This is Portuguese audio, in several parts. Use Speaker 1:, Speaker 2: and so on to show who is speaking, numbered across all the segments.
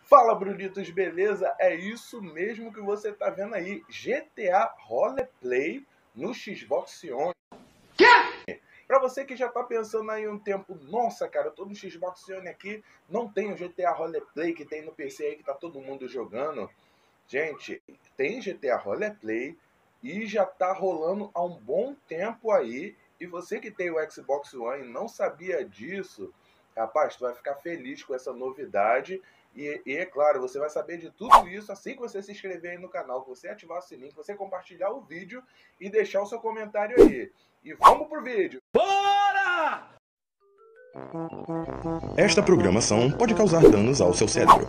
Speaker 1: Fala, Brulitos, beleza? É isso mesmo que você tá vendo aí. GTA Roleplay no Xbox One. Pra você que já tá pensando aí um tempo, nossa, cara, eu tô no Xbox One aqui, não tem o GTA Roleplay que tem no PC aí que tá todo mundo jogando. Gente, tem GTA Roleplay e já tá rolando há um bom tempo aí. E você que tem o Xbox One e não sabia disso, rapaz, tu vai ficar feliz com essa novidade. E é claro, você vai saber de tudo isso assim que você se inscrever aí no canal, que você ativar o sininho, que você compartilhar o vídeo e deixar o seu comentário aí. E vamos pro vídeo!
Speaker 2: Bora!
Speaker 3: Esta programação pode causar danos ao seu cérebro.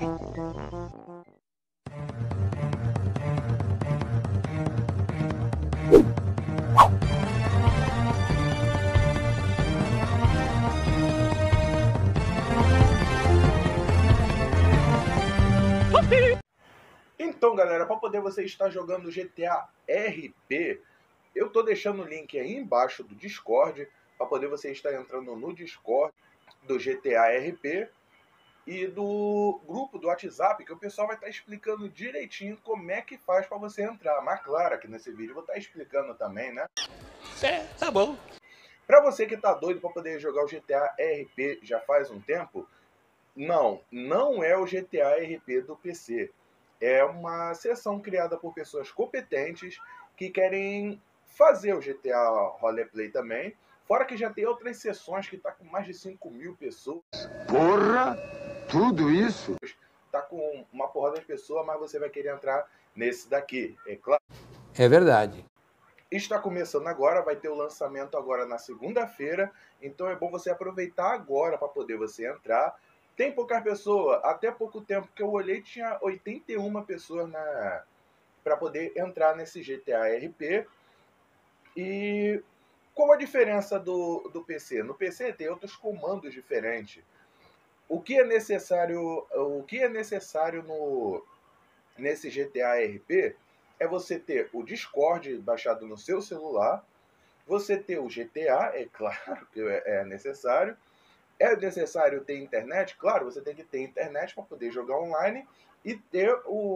Speaker 1: Então, galera, para poder você estar jogando GTA RP, eu tô deixando o link aí embaixo do Discord, para poder você estar entrando no Discord do GTA RP e do grupo do WhatsApp, que o pessoal vai estar explicando direitinho como é que faz para você entrar. Mas claro que nesse vídeo eu vou estar explicando também, né?
Speaker 2: Tá bom.
Speaker 1: Para você que tá doido para poder jogar o GTA RP já faz um tempo, não é o GTA RP do PC. É uma seção criada por pessoas competentes que querem fazer o GTA Roleplay também. Fora que já tem outras sessões que tá com mais de 5 mil pessoas.
Speaker 4: Porra! Tudo isso?
Speaker 1: Tá com uma porrada de pessoas, mas você vai querer entrar nesse daqui, é claro.
Speaker 2: É verdade.
Speaker 1: Está começando agora, vai ter o lançamento agora na segunda-feira, então é bom você aproveitar agora para poder você entrar. Tem poucas pessoas, até pouco tempo que eu olhei tinha 81 pessoas para poder entrar nesse GTA RP. E qual a diferença do PC? No PC tem outros comandos diferentes. O que é necessário nesse GTA RP é você ter o Discord baixado no seu celular, você ter o GTA, é claro que é necessário. É necessário ter internet? Claro, você tem que ter internet para poder jogar online e ter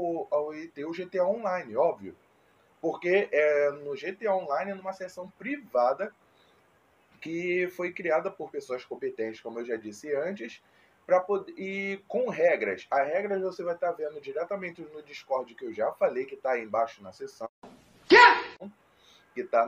Speaker 1: o GTA Online, óbvio. Porque no GTA Online, numa seção privada, que foi criada por pessoas competentes, como eu já disse antes, e com regras. As regras você vai estar vendo diretamente no Discord, que eu já falei, que está aí embaixo na seção. Que está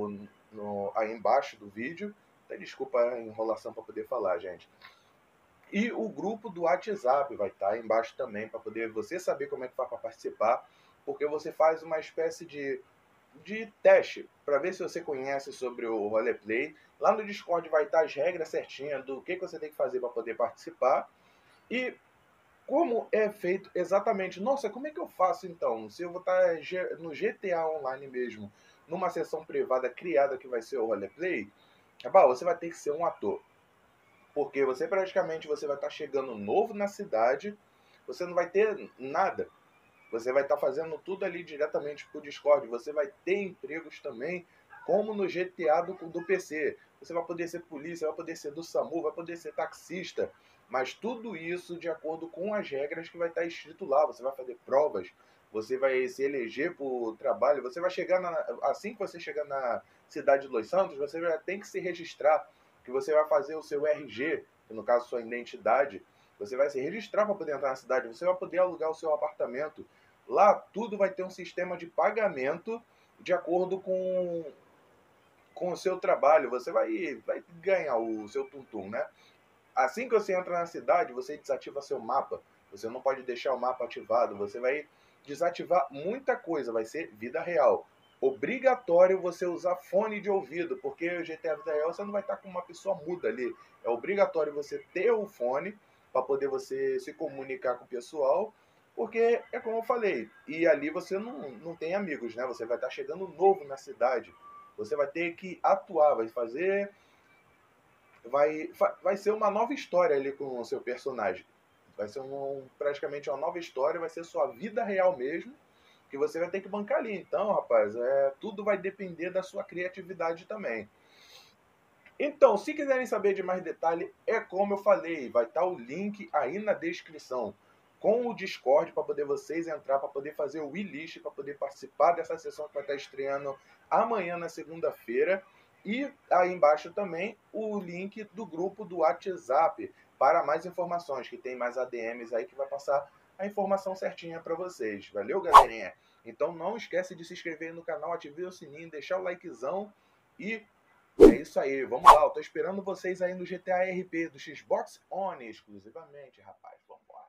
Speaker 1: aí embaixo do vídeo. Até desculpa a enrolação para poder falar, gente. E o grupo do WhatsApp vai estar aí embaixo também, para poder você saber como é que faz para participar, porque você faz uma espécie de teste para ver se você conhece sobre o roleplay. Lá no Discord vai estar as regras certinhas do que você tem que fazer para poder participar e como é feito exatamente. Nossa, como é que eu faço então? Se eu vou estar no GTA Online mesmo, numa sessão privada criada que vai ser o roleplay, você vai ter que ser um ator. Porque você praticamente você vai estar chegando novo na cidade, você não vai ter nada. Você vai estar fazendo tudo ali diretamente por Discord. Você vai ter empregos também, como no GTA do PC. Você vai poder ser polícia, vai poder ser do SAMU, vai poder ser taxista. Mas tudo isso de acordo com as regras que vai estar escrito lá. Você vai fazer provas, você vai se eleger por trabalho. Você vai chegar assim que você chegar na cidade de Los Santos, você já tem que se registrar, que você vai fazer o seu RG, que no caso sua identidade. Você vai se registrar para poder entrar na cidade, você vai poder alugar o seu apartamento. Lá tudo vai ter um sistema de pagamento de acordo com o seu trabalho. Você vai ganhar o seu tum-tum, né? Assim que você entra na cidade, você desativa seu mapa. Você não pode deixar o mapa ativado. Você vai desativar muita coisa. Vai ser vida real. Obrigatório você usar fone de ouvido, porque o GTA Vida Real você não vai estar com uma pessoa muda ali. É obrigatório você ter o fone para poder você se comunicar com o pessoal, porque é como eu falei, e ali você não tem amigos, né? Você vai estar chegando novo na cidade. Você vai ter que atuar, vai ser uma nova história ali com o seu personagem. Vai ser praticamente uma nova história, vai ser sua vida real mesmo, que você vai ter que bancar ali. Então, rapaz, tudo vai depender da sua criatividade também. Então, se quiserem saber de mais detalhe, é como eu falei, vai estar o link aí na descrição. com o Discord para poder vocês entrar, para poder fazer o wishlist, para poder participar dessa sessão que vai estar estreando amanhã na segunda-feira. E aí embaixo também o link do grupo do WhatsApp para mais informações, que tem mais ADMs aí que vai passar a informação certinha para vocês. Valeu, galerinha? Então não esquece de se inscrever no canal, ativar o sininho, deixar o likezão e é isso aí. Vamos lá, eu tô esperando vocês aí no GTA RP do Xbox One exclusivamente, rapaz. Vambora.